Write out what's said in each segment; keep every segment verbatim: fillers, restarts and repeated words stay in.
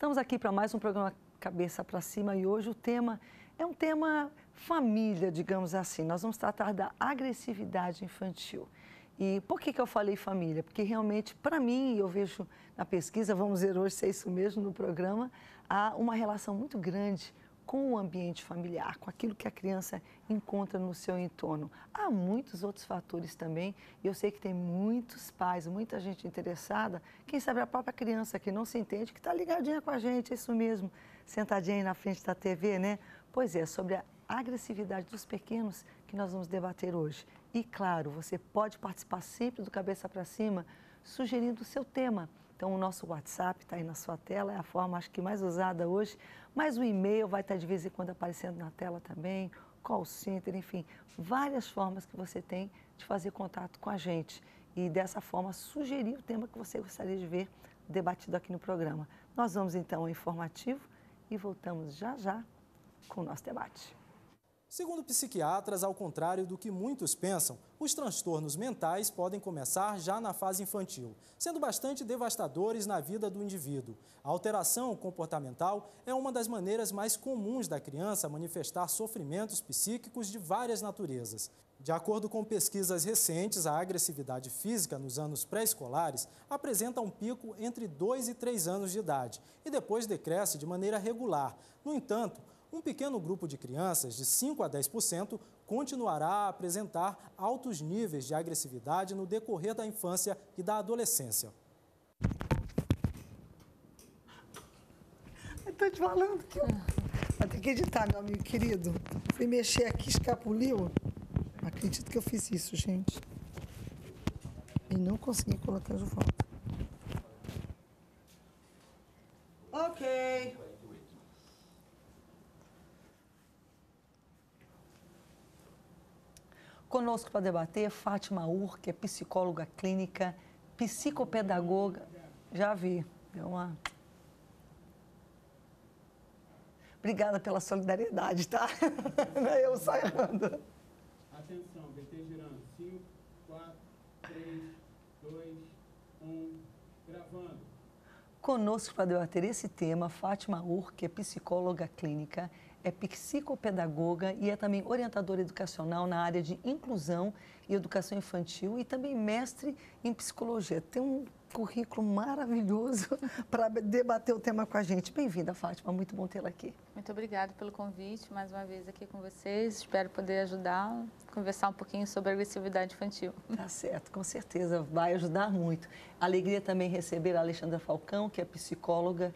Estamos aqui para mais um programa Cabeça para Cima e hoje o tema é um tema família, digamos assim. Nós vamos tratar da agressividade infantil. E por que que eu falei família? Porque realmente, para mim, eu vejo na pesquisa, vamos ver hoje se é isso mesmo no programa, há uma relação muito grande com o ambiente familiar, com aquilo que a criança encontra no seu entorno. Há muitos outros fatores também, e eu sei que tem muitos pais, muita gente interessada, quem sabe a própria criança que não se entende, que está ligadinha com a gente, é isso mesmo, sentadinha aí na frente da T V, né? Pois é, sobre a agressividade dos pequenos que nós vamos debater hoje. E claro, você pode participar sempre do Cabeça para Cima, sugerindo o seu tema. Então, o nosso WhatsApp está aí na sua tela, é a forma, acho que mais usada hoje, mas o e-mail vai estar de vez em quando aparecendo na tela também, call center, enfim, várias formas que você tem de fazer contato com a gente e, dessa forma, sugerir o tema que você gostaria de ver debatido aqui no programa. Nós vamos, então, ao informativo e voltamos já já com o nosso debate. Segundo psiquiatras, ao contrário do que muitos pensam, os transtornos mentais podem começar já na fase infantil, sendo bastante devastadores na vida do indivíduo. A alteração comportamental é uma das maneiras mais comuns da criança manifestar sofrimentos psíquicos de várias naturezas. De acordo com pesquisas recentes, a agressividade física nos anos pré-escolares apresenta um pico entre dois e três anos de idade e depois decresce de maneira regular. No entanto, um pequeno grupo de crianças, de cinco a dez por cento, continuará a apresentar altos níveis de agressividade no decorrer da infância e da adolescência. Estou te falando que eu... Vai ter que editar, meu amigo querido. Fui mexer aqui, escapuliu. Não acredito que eu fiz isso, gente. E não consegui colocar de volta. Ok. Conosco para debater, Fátima Ur, que é psicóloga clínica, psicopedagoga. Já vi, deu uma... Obrigada pela solidariedade, tá? Não é eu só errando. Atenção, V T girando. cinco, quatro, três, dois, um, gravando. Conosco para debater esse tema, Fátima Ur, que é psicóloga clínica, é psicopedagoga e é também orientadora educacional na área de inclusão e educação infantil e também mestre em psicologia. Tem um currículo maravilhoso para debater o tema com a gente. Bem-vinda, Fátima, muito bom tê-la aqui. Muito obrigada pelo convite, mais uma vez aqui com vocês. Espero poder ajudar, conversar um pouquinho sobre a agressividade infantil. Tá certo, com certeza vai ajudar muito. Alegria também receber a Alexandra Falcão, que é psicóloga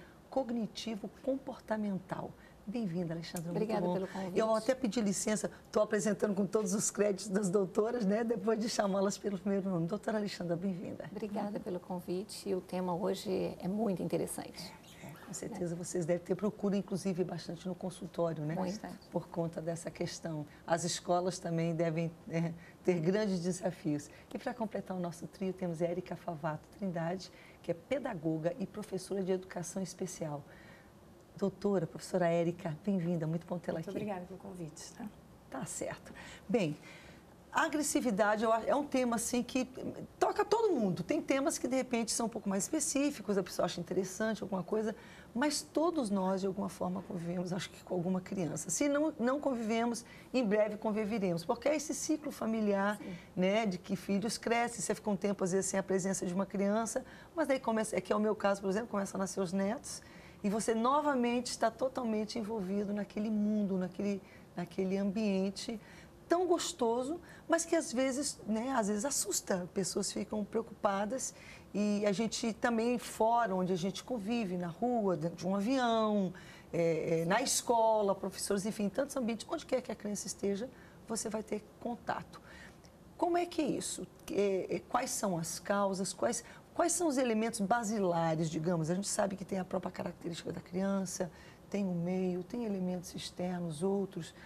cognitivo-comportamental. Bem-vinda, Alexandra. Obrigada pelo convite. Eu até pedi licença, estou apresentando com todos os créditos das doutoras, né? Depois de chamá-las pelo primeiro nome. Doutora Alexandra, bem-vinda. Obrigada pelo convite e o tema hoje é muito interessante. É, com certeza é. Vocês devem ter procura, inclusive, bastante no consultório, né? Bastante. Por conta dessa questão. As escolas também devem é, ter grandes desafios. E para completar o nosso trio, temos a Érica Favato Trindade, que é pedagoga e professora de educação especial. Doutora, professora Érica, bem-vinda, muito bom tê-la aqui. Muito obrigada pelo convite. Tá? Tá certo. Bem, a agressividade é um tema assim que toca todo mundo. Tem temas que de repente são um pouco mais específicos, a pessoa acha interessante alguma coisa, mas todos nós de alguma forma convivemos, acho que com alguma criança. Se não, não convivemos, em breve conviveremos, porque é esse ciclo familiar, sim, né, de que filhos crescem, você fica um tempo às vezes sem a presença de uma criança, mas daí começa, é que é o meu caso, por exemplo, começa a nascer os netos, e você novamente está totalmente envolvido naquele mundo, naquele, naquele ambiente tão gostoso, mas que às vezes, né, às vezes assusta. Pessoas ficam preocupadas e a gente também fora, onde a gente convive, na rua, dentro de um avião, é, é, na escola, professores, enfim, tantos ambientes, onde quer que a criança esteja, você vai ter contato. Como é que é isso? É, é, quais são as causas? Quais... Quais são os elementos basilares, digamos? A gente sabe que tem a própria característica da criança, tem o meio, tem elementos externos, outros.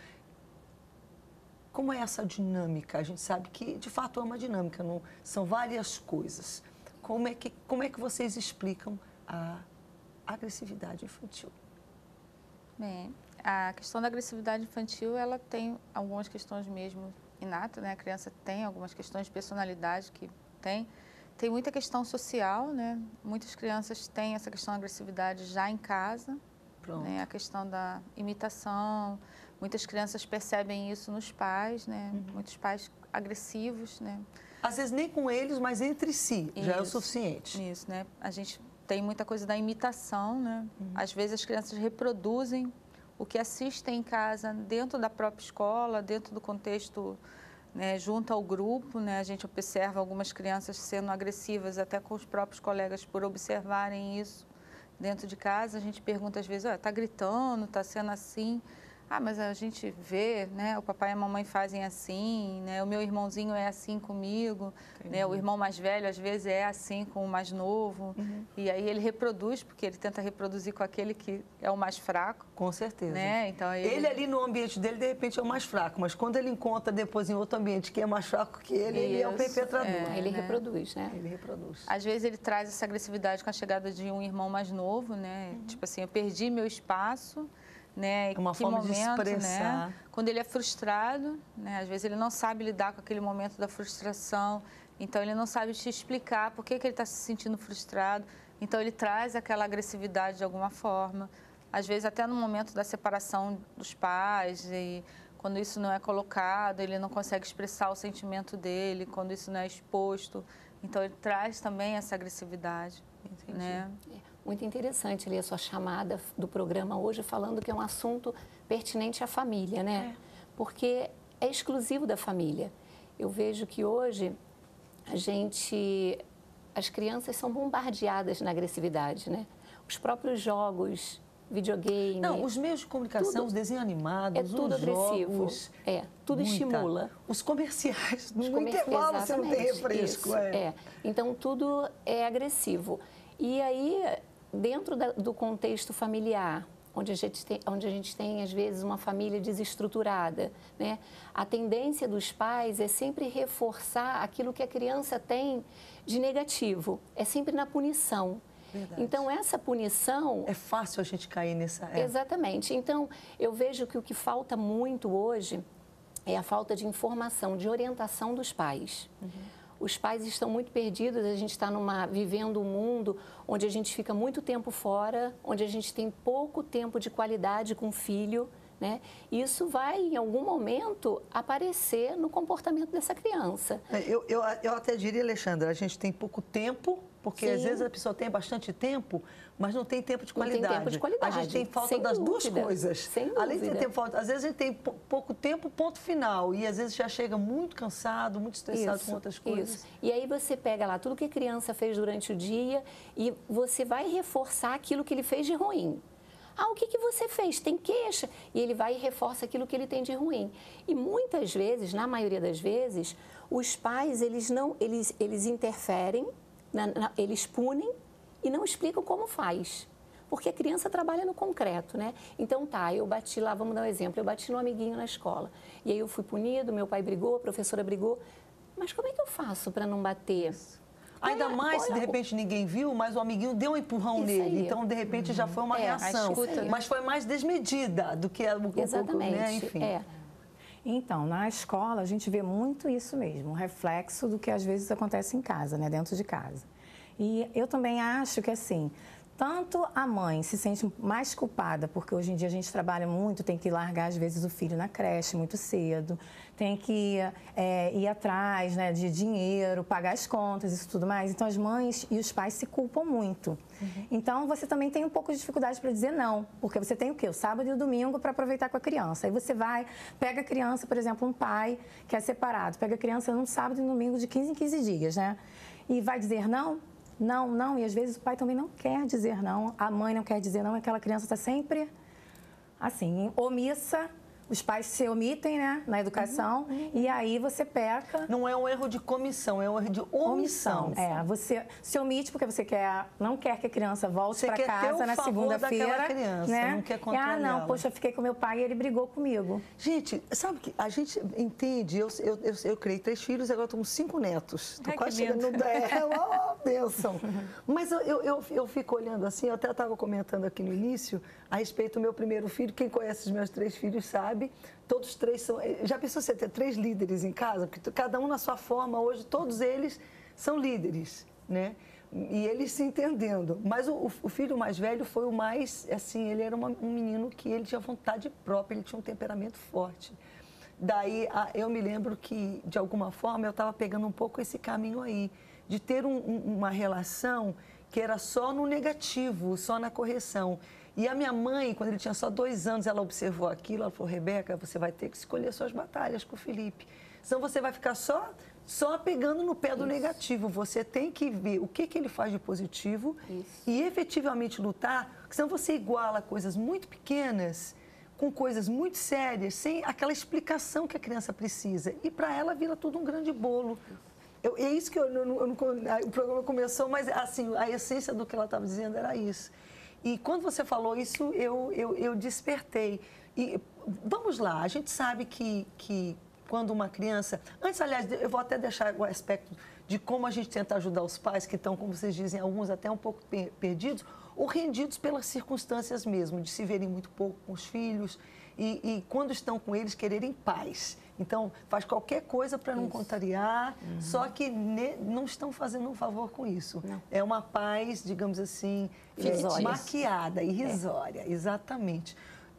Como é essa dinâmica? A gente sabe que, de fato, é uma dinâmica, não, são várias coisas. Como é, que, como é que vocês explicam a agressividade infantil? Bem, a questão da agressividade infantil, ela tem algumas questões mesmo inatas, né? A criança tem algumas questões de personalidade que tem, tem muita questão social, né? Muitas crianças têm essa questão da agressividade já em casa, né? A questão da imitação, muitas crianças percebem isso nos pais, né? Uhum. Muitos pais agressivos, né? Às vezes nem com eles, mas entre si, Isso, já é o suficiente. Isso, né? A gente tem muita coisa da imitação, né? Uhum. Às vezes as crianças reproduzem o que assistem em casa, dentro da própria escola, dentro do contexto, né, junto ao grupo, né? A gente observa algumas crianças sendo agressivas até com os próprios colegas por observarem isso dentro de casa. A gente pergunta às vezes, oh, tá gritando, tá sendo assim. Ah, mas a gente vê, né? O papai e a mamãe fazem assim, né? O meu irmãozinho é assim comigo, né? O irmão mais velho às vezes é assim com o mais novo. Uhum. E aí ele reproduz, porque ele tenta reproduzir com aquele que é o mais fraco. Com certeza. Né? Então, ele... ele ali no ambiente dele, de repente, é o mais fraco, mas quando ele encontra depois em outro ambiente que é mais fraco que ele, Isso, ele é o perpetrador. É, ele né? reproduz, né? Ele reproduz. Às vezes ele traz essa agressividade com a chegada de um irmão mais novo, né? Uhum. Tipo assim, eu perdi meu espaço. Né? É uma que forma momento, de expressar. Né? Quando ele é frustrado, né? Às vezes ele não sabe lidar com aquele momento da frustração, então ele não sabe te explicar por que, que ele está se sentindo frustrado, então ele traz aquela agressividade de alguma forma. Às vezes até no momento da separação dos pais, e quando isso não é colocado, ele não consegue expressar o sentimento dele, quando isso não é exposto, então ele traz também essa agressividade. Entendi. Né? É. Muito interessante ali a sua chamada do programa hoje, falando que é um assunto pertinente à família, né? É. Porque é exclusivo da família. Eu vejo que hoje a gente, as crianças são bombardeadas na agressividade, né? Os próprios jogos, videogame... Não, os meios de comunicação, tudo, os desenhos animados, é tudo os agressivo. Jogos, é, tudo muita. Estimula. Os comerciais, no os comerciais, intervalo você não tem refresco. Isso, é. é. Então, tudo é agressivo. E aí... Dentro da, do contexto familiar, onde a, gente tem, onde a gente tem, às vezes, uma família desestruturada, né? A tendência dos pais é sempre reforçar aquilo que a criança tem de negativo, é sempre na punição. Verdade. Então, essa punição... É fácil a gente cair nessa... É. Exatamente. Então, eu vejo que o que falta muito hoje é a falta de informação, de orientação dos pais. Uhum. Os pais estão muito perdidos, a gente está numa, vivendo um mundo onde a gente fica muito tempo fora, onde a gente tem pouco tempo de qualidade com o filho, né? Isso vai, em algum momento, aparecer no comportamento dessa criança. Eu, eu, eu até diria, Alexandra, a gente tem pouco tempo, porque Sim. às vezes a pessoa tem bastante tempo, mas não tem tempo de qualidade. Não tem tempo de qualidade. A gente tem falta Sem das dúvida. duas coisas. Sem Além de dúvida. ter falta, às vezes a gente tem pouco tempo, ponto final, e às vezes já chega muito cansado, muito estressado isso, com outras coisas. Isso. E aí você pega lá tudo que a criança fez durante o dia e você vai reforçar aquilo que ele fez de ruim. Ah, o que, que você fez? Tem queixa? E ele vai e reforça aquilo que ele tem de ruim. E muitas vezes, na maioria das vezes, os pais, eles não, eles, eles interferem, na, na, eles punem e não explicam como faz. Porque a criança trabalha no concreto, né? Então, tá, eu bati lá, vamos dar um exemplo, eu bati no amiguinho na escola. E aí eu fui punido, meu pai brigou, a professora brigou. Mas como é que eu faço para não bater? Ainda é, mais se de repente ninguém viu, mas o amiguinho deu um empurrão Isso nele. aí. Então, de repente, já foi uma É, reação. escuta, mas foi mais desmedida do que o Exatamente, né? Enfim. é. Então, na escola, a gente vê muito isso mesmo, um reflexo do que às vezes acontece em casa, né, dentro de casa. E eu também acho que, assim, tanto a mãe se sente mais culpada, porque hoje em dia a gente trabalha muito, tem que largar, às vezes, o filho na creche muito cedo, tem que é, ir atrás, né, de dinheiro, pagar as contas, isso tudo mais. Então, as mães e os pais se culpam muito. Uhum. Então, você também tem um pouco de dificuldade para dizer não, porque você tem o quê? O sábado e o domingo para aproveitar com a criança. Aí você vai, pega a criança, por exemplo, um pai que é separado, pega a criança num sábado e no domingo de quinze em quinze dias, né? E vai dizer não? Não, não, e às vezes o pai também não quer dizer não, a mãe não quer dizer não, aquela criança está sempre, assim, omissa, os pais se omitem, né, na educação, uhum, uhum. E aí você peca... Não é um erro de comissão, é um erro de omissão. omissão. É, você se omite porque você quer, não quer que a criança volte para casa na segunda-feira, né? Não quer e, ah, não, poxa, eu fiquei com meu pai e ele brigou comigo. Gente, sabe que a gente entende, eu, eu, eu, eu criei três filhos e agora estou com cinco netos. Estou quase chegando no dez, oh, bênção. Mas eu, eu, eu, eu fico olhando assim, eu até estava comentando aqui no início, a respeito do meu primeiro filho, quem conhece os meus três filhos sabe, todos três são... Já pensou você ter três líderes em casa? Porque cada um na sua forma, hoje todos eles são líderes, né? E eles se entendendo. Mas o, o filho mais velho foi o mais, assim, ele era uma, um menino que ele tinha vontade própria, ele tinha um temperamento forte. Daí, a, eu me lembro que, de alguma forma, eu estava pegando um pouco esse caminho aí, de ter um, um, uma relação que era só no negativo, só na correção. E a minha mãe, quando ele tinha só dois anos, ela observou aquilo, ela falou, Rebeca, você vai ter que escolher suas batalhas com o Felipe. Senão você vai ficar só... Só pegando no pé do Isso. negativo. Você tem que ver o que, que ele faz de positivo Isso. e efetivamente lutar, porque senão você iguala coisas muito pequenas com coisas muito sérias, sem aquela explicação que a criança precisa. E para ela vira tudo um grande bolo. Eu, é isso que eu, eu, eu, eu, o programa começou, mas assim, a essência do que ela estava dizendo era isso. E quando você falou isso, eu, eu, eu despertei. E vamos lá, a gente sabe que... que quando uma criança... Antes, aliás, eu vou até deixar o aspecto de como a gente tenta ajudar os pais que estão, como vocês dizem, alguns até um pouco perdidos ou rendidos pelas circunstâncias mesmo, de se verem muito pouco com os filhos e, e quando estão com eles, quererem paz. Então, faz qualquer coisa para não contrariar, uhum. só que ne, não estão fazendo um favor com isso. Não. É uma paz, digamos assim, é, maquiada, irrisória, é. exatamente.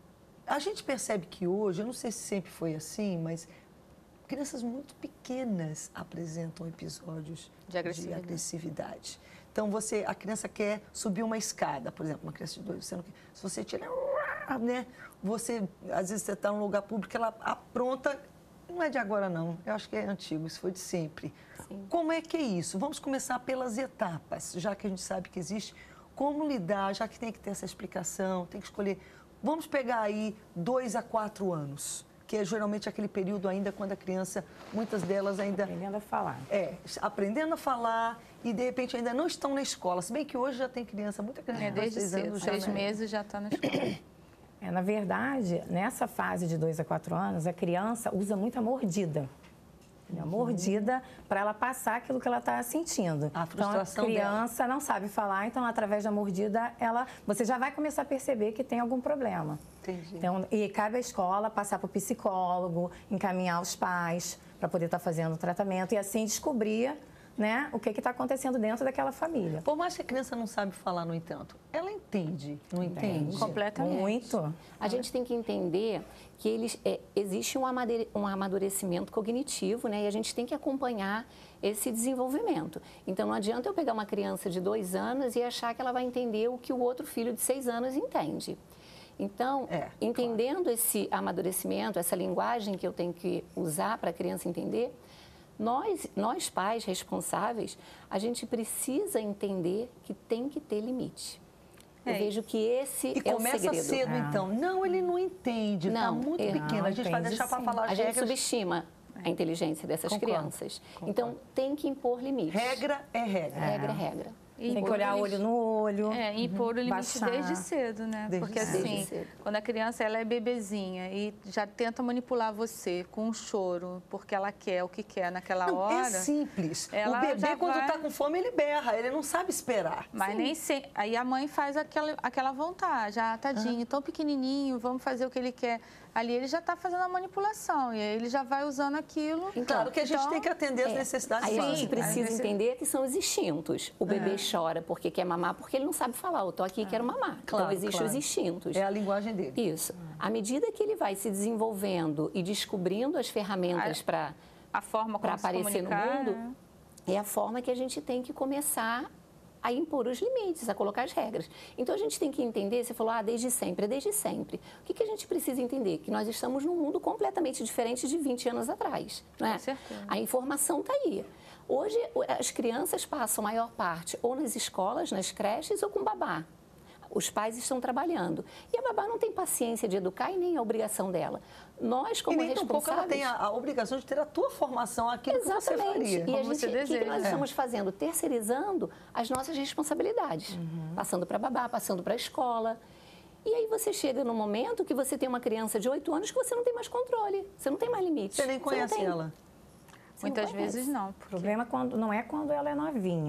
A gente percebe que hoje, eu não sei se sempre foi assim, mas... crianças muito pequenas apresentam episódios de agressividade. de agressividade. Então, você, a criança quer subir uma escada, por exemplo, uma criança de dois, você não quer, se você tira, né, você, às vezes você está num lugar público, ela apronta, não é de agora não, eu acho que é antigo, isso foi de sempre. Sim. Como é que é isso? Vamos começar pelas etapas, já que a gente sabe que existe, como lidar, já que tem que ter essa explicação, tem que escolher, vamos pegar aí dois a quatro anos. Que é geralmente aquele período ainda quando a criança, muitas delas ainda... Aprendendo a falar. É, aprendendo a falar e, de repente, ainda não estão na escola. Se bem que hoje já tem criança, muita criança... É, desde seis, anos, seis já, meses né? já está na escola. É, na verdade, nessa fase de dois a quatro anos, a criança usa muita mordida. Uhum. Mordida para ela passar aquilo que ela está sentindo. A frustração então, a criança dela. não sabe falar, então, através da mordida, ela, você já vai começar a perceber que tem algum problema. Entendi. Então, e cabe à escola passar para o psicólogo, encaminhar os pais para poder estar fazendo o tratamento e assim descobrir, né, o que está acontecendo dentro daquela família. Por mais que a criança não sabe falar, no entanto, ela entende, não entende? entende. Completamente. Muito. A gente tem que entender que eles, é, existe um, amadure, um amadurecimento cognitivo, né, e a gente tem que acompanhar esse desenvolvimento. Então, não adianta eu pegar uma criança de dois anos e achar que ela vai entender o que o outro filho de seis anos entende. Então, é, entendendo claro. esse amadurecimento, essa linguagem que eu tenho que usar para a criança entender, nós, nós pais responsáveis, a gente precisa entender que tem que ter limite. Eu é. vejo que esse e é o segredo. E começa cedo, ah. então. Não, ele não entende, está muito é, pequeno. A gente vai deixar para falar as A regras. gente subestima a inteligência dessas Concordo. crianças. Concordo. Então, tem que impor limites. Regra é regra. Regra é regra. E tem que olhar olho no olho. É, impor uhum. o limite baixar. desde cedo, né? Desde Porque cedo. assim, cedo. quando a criança ela é bebezinha e já tenta manipular você com um choro, porque ela quer o que quer naquela não, hora. É simples. Ela o bebê, quando vai... está com fome, ele berra, ele não sabe esperar. Mas Sim. nem sempre. Aí a mãe faz aquela, aquela vontade, ah, tadinho, ah. tão pequenininho, vamos fazer o que ele quer. Ali ele já está fazendo a manipulação e aí ele já vai usando aquilo. Então, claro que a gente então, tem que atender as é, necessidades aí básicas. a gente precisa entender que são os instintos. O bebê é. chora porque quer mamar, porque ele não sabe falar. Eu estou aqui e quero mamar. Claro, então, existem claro. os instintos. É a linguagem dele. Isso. À medida que ele vai se desenvolvendo e descobrindo as ferramentas para aparecer no mundo, né? é a forma que a gente tem que começar a impor os limites, a colocar as regras. Então, a gente tem que entender, você falou, ah, desde sempre, é desde sempre. O que, que a gente precisa entender? Que nós estamos num mundo completamente diferente de vinte anos atrás. Não é? Com certeza. A informação está aí. Hoje, as crianças passam a maior parte ou nas escolas, nas creches, ou com babá. Os pais estão trabalhando. E a babá não tem paciência de educar e nem a obrigação dela. Nós, como e nem responsáveis... tampouco ela tem a, a obrigação de ter a tua formação, aquilo Exatamente. que você faria. E Como a gente, você o deseja. que, que nós é. estamos fazendo? Terceirizando as nossas responsabilidades. Uhum. Passando para a babá, passando para a escola. E aí você chega num momento que você tem uma criança de oito anos que você não tem mais controle. Você não tem mais limite. Você nem conhece você ela. Você Muitas não vezes não. Porque... O problema quando, não é quando ela é novinha.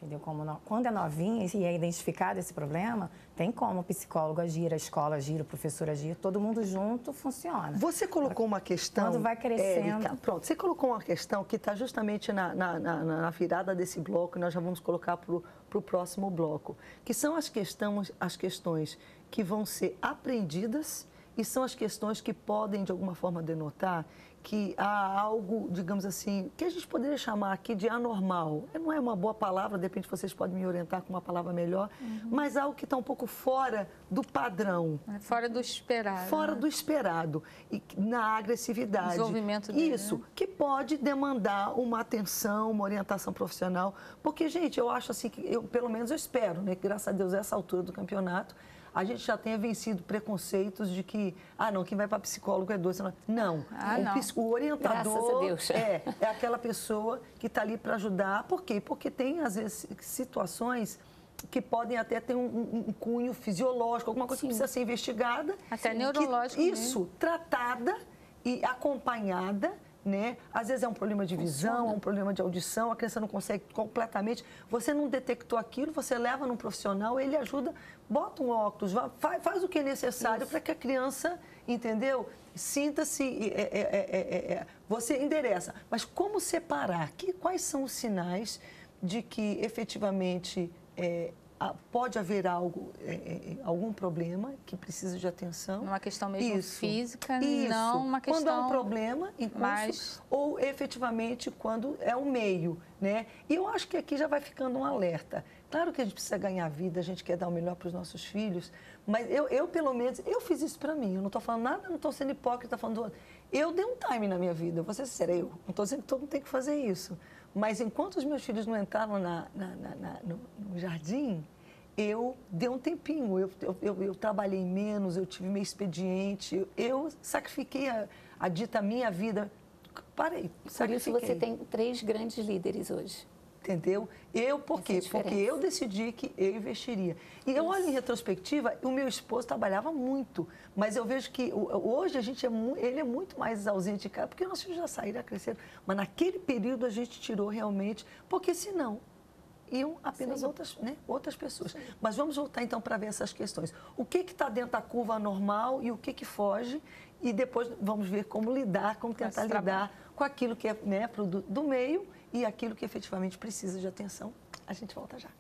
Entendeu? Como no, quando é novinha e é identificado esse problema, tem como o psicólogo agir, a escola agir, o professor agir, todo mundo junto funciona. Você colocou uma questão... Quando vai crescendo... Érica, pronto, você colocou uma questão que está justamente na, na, na, na virada desse bloco, e nós já vamos colocar para o próximo bloco, que são as questões, as questões que vão ser aprendidas e são as questões que podem, de alguma forma, denotar que há algo, digamos assim, que a gente poderia chamar aqui de anormal. Não é uma boa palavra, de repente vocês podem me orientar com uma palavra melhor, uhum. mas algo que está um pouco fora do padrão. Fora do esperado. Fora né? do esperado. E na agressividade. Desenvolvimento dele, Isso, né? que pode demandar uma atenção, uma orientação profissional. Porque, gente, eu acho assim, que eu, pelo menos eu espero, né, que graças a Deus, essa altura do campeonato, a gente já tenha vencido preconceitos de que, ah, não, quem vai para psicólogo é doce. Não, ah, o, não. o orientador Graças a Deus. É, é aquela pessoa que está ali para ajudar. Por quê? Porque tem, às vezes, situações que podem até ter um, um, um cunho fisiológico, alguma coisa Sim. que precisa ser investigada. Até neurológico. Que, isso, mesmo. tratada e acompanhada. Né? Às vezes é um problema de visão, Funciona. é um problema de audição, a criança não consegue completamente. Você não detectou aquilo, você leva num profissional, ele ajuda, bota um óculos, faz, faz o que é necessário para que a criança, entendeu? Sinta-se, é, é, é, é, você endereça. Mas como separar? Que, quais são os sinais de que efetivamente é, pode haver algo, é, algum problema que precisa de atenção? Uma questão mesmo Isso. física, Isso. não uma questão... Quando há um problema em curso, mais... ou efetivamente quando é um meio, né? E eu acho que aqui já vai ficando um alerta. Claro que a gente precisa ganhar vida, a gente quer dar o melhor para os nossos filhos, mas eu, eu pelo menos, eu fiz isso para mim. Eu não estou falando nada, não estou sendo hipócrita, falando do outro. Eu dei um time na minha vida, vou ser sincera, eu não estou dizendo que todo mundo tem que fazer isso. Mas enquanto os meus filhos não entraram na, na, na, na, no, no jardim, eu dei um tempinho, eu, eu, eu, eu trabalhei menos, eu tive meu expediente, eu, eu sacrifiquei a, a dita minha vida. Parei, Por isso você tem três grandes líderes hoje. Entendeu? Eu, por quê? Porque eu decidi que eu investiria. E eu olho em retrospectiva, o meu esposo trabalhava muito, mas eu vejo que hoje a gente é, ele é muito mais ausente de casa, porque nossos filhos já saíram, já cresceram. Mas naquele período a gente tirou realmente, porque senão iam apenas outras, né, outras pessoas. Sim. Mas vamos voltar então para ver essas questões. O que está dentro da curva normal e o que, que foge, e depois vamos ver como lidar, como tentar lidar trabalho. com aquilo que é, né, produto do meio e aquilo que efetivamente precisa de atenção. A gente volta já.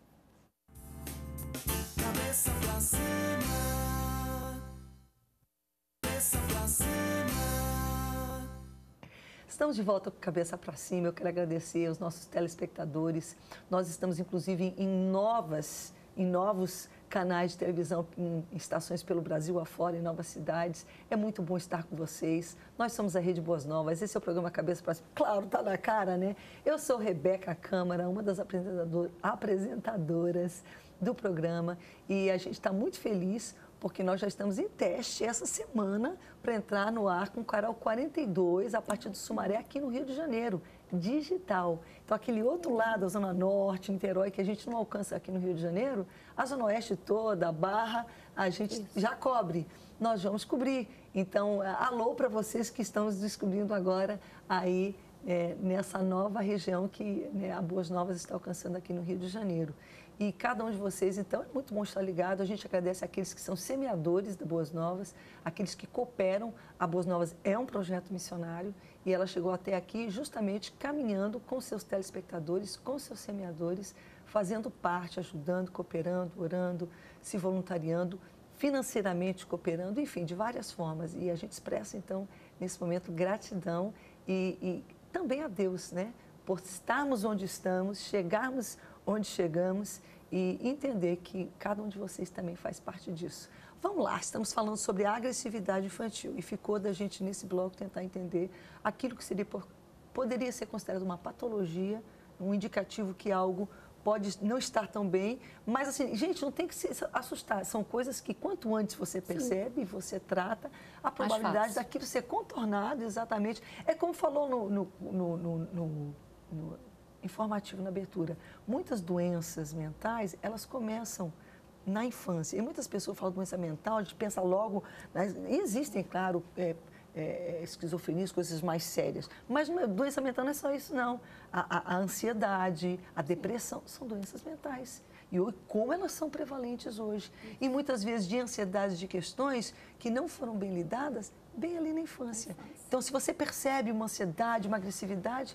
Cabeça pra cima. Cabeça pra cima. Estamos de volta com Cabeça para Cima. Eu quero agradecer aos nossos telespectadores. Nós estamos, inclusive, em, novas, em novos canais de televisão, em estações pelo Brasil afora, em novas cidades. É muito bom estar com vocês. Nós somos a Rede Boas Novas. Esse é o programa Cabeça para Cima. Claro, tá na cara, né? Eu sou Rebeca Câmara, uma das apresentador, apresentadoras do programa. E a gente está muito feliz porque nós já estamos em teste essa semana para entrar no ar com o Canal quarenta e dois, a partir do Sumaré, aqui no Rio de Janeiro, digital. Então, aquele outro lado, a Zona Norte, Niterói, que a gente não alcança aqui no Rio de Janeiro, a Zona Oeste toda, a Barra, a gente já cobre. Nós vamos cobrir. Então, alô para vocês que estão nos descobrindo agora aí é, nessa nova região que, né, a Boas Novas está alcançando aqui no Rio de Janeiro. E cada um de vocês, então, é muito bom estar ligado. A gente agradece àqueles que são semeadores da Boas Novas, aqueles que cooperam. A Boas Novas é um projeto missionário e ela chegou até aqui justamente caminhando com seus telespectadores, com seus semeadores, fazendo parte, ajudando, cooperando, orando, se voluntariando, financeiramente cooperando, enfim, de várias formas. E a gente expressa, então, nesse momento, gratidão e, e também a Deus, né? Por estarmos onde estamos, chegarmos onde chegamos e entender que cada um de vocês também faz parte disso. Vamos lá, estamos falando sobre a agressividade infantil e ficou da gente nesse bloco tentar entender aquilo que seria, poderia ser considerado uma patologia, um indicativo que algo pode não estar tão bem, mas assim, gente, não tem que se assustar, são coisas que quanto antes você percebe, Sim. você trata, a probabilidade daquilo ser contornado exatamente, é como falou no, no, no, no, no, no informativo na abertura. Muitas doenças mentais, elas começam na infância. E muitas pessoas falam de doença mental, a gente pensa logo... Mas existem, claro, é, é, esquizofrenia, coisas mais sérias. Mas não é- doença mental não é só isso, não. A, a- a ansiedade, a depressão, são doenças mentais. E hoje, como elas são prevalentes hoje. E muitas vezes de ansiedade de questões que não foram bem lidadas, bem ali na infância. Então, se você percebe uma ansiedade, uma agressividade,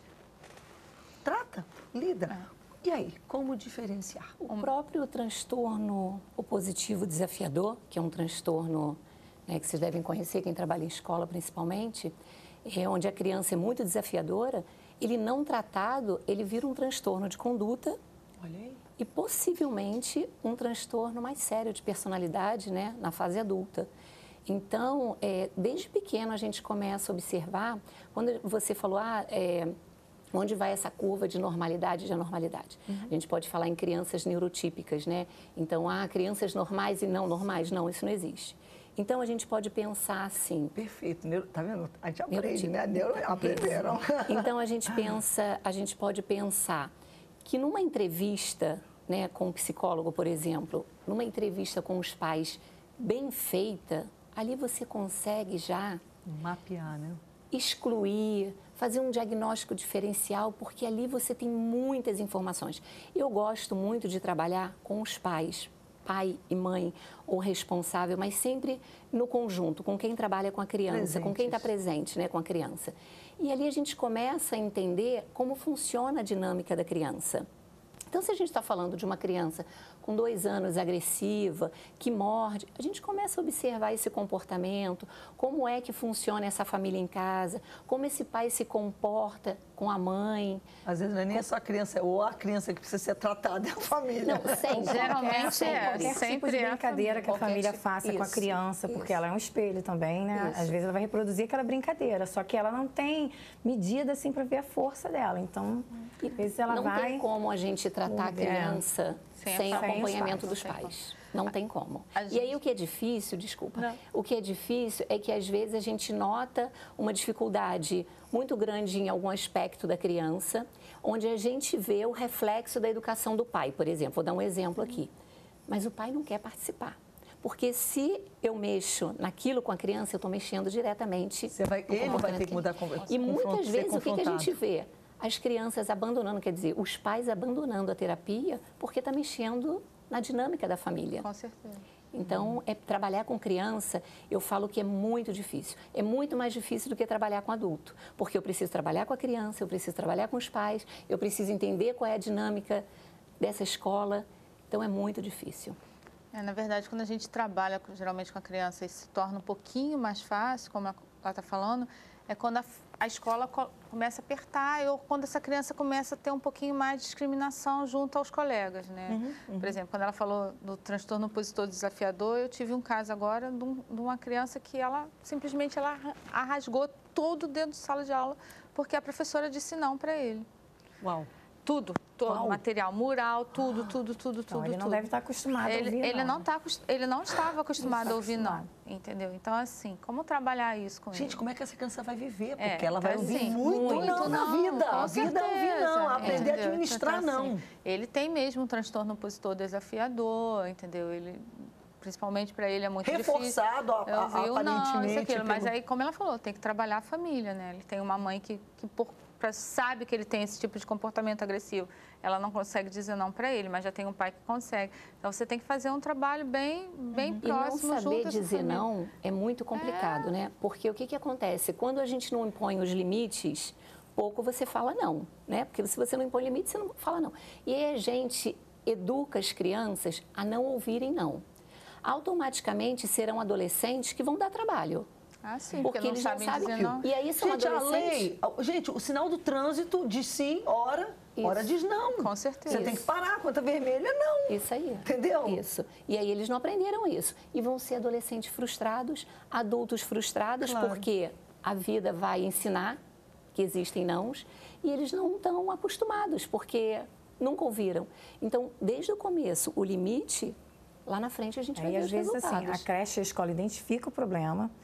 trata, lida. E aí, como diferenciar? O próprio transtorno opositivo desafiador, que é um transtorno, né, que vocês devem conhecer, quem trabalha em escola principalmente, é onde a criança é muito desafiadora, ele não tratado, ele vira um transtorno de conduta. Olha aí. E possivelmente um transtorno mais sério de personalidade, né, na fase adulta. Então, é, desde pequeno a gente começa a observar, quando você falou, ah, é, onde vai essa curva de normalidade e de anormalidade? Uhum. A gente pode falar em crianças neurotípicas, né? Então, ah, crianças normais e não normais. Não, isso não existe. Então, a gente pode pensar assim... Perfeito. Neuro, tá vendo? A gente aprende, né? Neuro, aprenderam. Então, a gente pensa, a gente pode pensar que numa entrevista, né, com um psicólogo, por exemplo, numa entrevista com os pais bem feita, ali você consegue já mapear, né? Excluir, fazer um diagnóstico diferencial, porque ali você tem muitas informações. Eu gosto muito de trabalhar com os pais, pai e mãe, ou responsável, mas sempre no conjunto, com quem trabalha com a criança, Presentes. com quem está presente, né, com a criança. E ali a gente começa a entender como funciona a dinâmica da criança. Então, se a gente está falando de uma criança com dois anos agressiva, que morde, a gente começa a observar esse comportamento, como é que funciona essa família em casa, como esse pai se comporta com a mãe. Às vezes não é nem só a criança, ou a criança que precisa ser tratada, é a família. Não, sempre. Geralmente é. Qualquer Sempre tipo de é a brincadeira que a Qualquer família tipo- faça com a isso, criança, porque isso. ela é um espelho também, né? Isso. Às vezes ela vai reproduzir aquela brincadeira, só que ela não tem medida assim para ver a força dela. Então, às vezes ela não vai... tem como a gente tratar a criança Sem sem, a- o sem os acompanhamento pais, dos não tem pais. Não tem como. A E gente- aí o que é difícil, desculpa, Não. o que é difícil é que às vezes a gente nota uma dificuldade muito grande em algum aspecto da criança, onde a gente vê o reflexo da educação do pai, por exemplo. Vou dar um exemplo aqui. Mas o pai não quer participar. Porque se eu mexo naquilo com a criança, eu estou mexendo diretamente. Você vai, no ele vai comportamento ter que mudar a conversa. E muitas vezes o que, que a gente vê? As crianças abandonando, quer dizer, os pais abandonando a terapia porque está mexendo na dinâmica da família. Com certeza. Então, é, trabalhar com criança, eu falo que é muito difícil. É muito mais difícil do que trabalhar com adulto. Porque eu preciso trabalhar com a criança, eu preciso trabalhar com os pais, eu preciso entender qual é a dinâmica dessa escola. Então, é muito difícil. É, na verdade, quando a gente trabalha com- geralmente com a criança e se torna um pouquinho mais fácil, como a- ela está falando, é quando a, f- a escola co- começa a apertar ou quando essa criança começa a ter um pouquinho mais de discriminação junto aos colegas, né? Por exemplo, quando ela falou do transtorno opositor desafiador, eu tive um caso agora de, um- de uma criança que ela simplesmente ela arra- arrasgou todo dentro de sala de aula porque a professora disse não para ele. Uau. Tudo, todo Uau. material, mural, tudo, tudo, tudo, Então, tudo. ele não tudo. deve estar acostumado a Ele, ouvir, ele, não. não tá, acos- ele não estava acostumado Não a ouvir, está não. Entendeu? Então, assim, como trabalhar isso com Gente, ele? como é que essa criança vai viver? Porque É, ela vai então, ouvir assim, muito, muito não na não, vida. com A vida é ouvir certeza, não, aprender a entendeu? administrar Então, assim, não. Ele tem mesmo um transtorno opositor desafiador, entendeu? Ele, principalmente para ele é muito Reforçado, a- difícil. a- Eu vi o não, isso, aparentemente, aquilo. Mas pelo- aí, como ela falou, tem que trabalhar a família, né? Ele tem uma mãe que, que por, pra, sabe que ele tem esse tipo de comportamento agressivo. Ela não consegue dizer não para ele, mas já tem um pai que consegue. Então, você tem que fazer um trabalho bem, bem E próximo não junto saber a essa dizer família. não é muito complicado, né? Porque o que, que acontece? Quando a gente não impõe os limites, pouco você fala não, né? Porque se você não impõe limite, você não fala não. E aí a gente educa as crianças a não ouvirem não. Automaticamente serão adolescentes que vão dar trabalho. Ah, sim, Porque, porque, eles não não sabem sabem. dizer não. E aí são Gente, a adolescentes... lei... Gente, o sinal do trânsito diz sim, hora, Isso. hora diz não. Com certeza. Você tem que parar, conta vermelha, não. Isso aí. Entendeu? Isso. E aí eles não aprenderam isso. E vão ser adolescentes frustrados, adultos frustrados, Claro. porque a vida vai ensinar que existem nãos e eles não estão acostumados, porque nunca ouviram. Então, desde o começo, o limite, lá na frente a gente vai Aí, ver às os vezes, resultados. assim, a creche e a escola identificam o problema,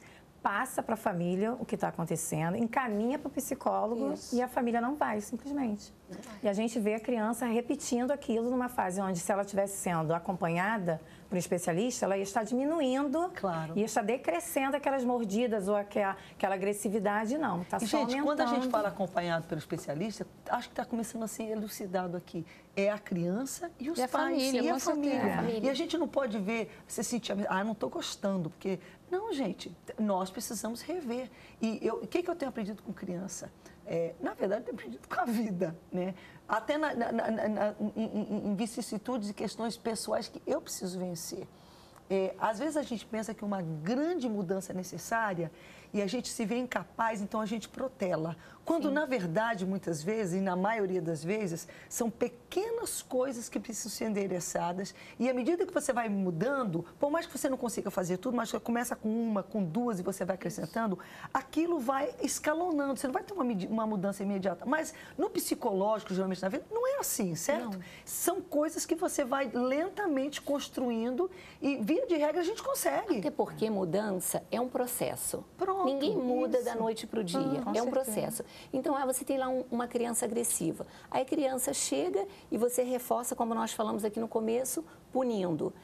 passa para a família o que está acontecendo, encaminha para o psicólogo Isso. e a família não vai, simplesmente. E a gente vê a criança repetindo aquilo numa fase onde, se ela estivesse sendo acompanhada por um especialista, ela ia estar diminuindo, Claro. ia estar decrescendo aquelas mordidas ou aquela, aquela agressividade, não. Está só E, gente, aumentando. quando a gente fala acompanhado pelo especialista, acho que está começando a ser elucidado aqui. É a criança e os E a pais. família, e a com família. certeza. E a gente não pode ver, se sentir, ah, não estou gostando, porque... Não, gente, nós precisamos rever. E eu, o que, que eu tenho aprendido com criança? É, na verdade, eu tenho aprendido com a vida, né? Até na, na, na, na, em, em vicissitudes e questões pessoais que eu preciso vencer. É, às vezes a gente pensa que uma grande mudança é necessária e a gente se vê incapaz, então a gente protela. Quando, Sim. na verdade, muitas vezes, e na maioria das vezes, são pequenas coisas que precisam ser endereçadas. E à medida que você vai mudando, por mais que você não consiga fazer tudo, mas você começa com uma, com duas e você vai acrescentando, aquilo vai escalonando. Você não vai ter uma, uma mudança imediata. Mas no psicológico, geralmente na vida, não é assim, certo? Não. São coisas que você vai lentamente construindo e, via de regra, a gente consegue. Até porque mudança é um processo. Pronto, Ninguém muda isso. da noite para o dia. Ah, é um certeza. processo. Então, ah, você tem lá um, uma criança agressiva. Aí a criança chega e você reforça, como nós falamos aqui no começo, punindo.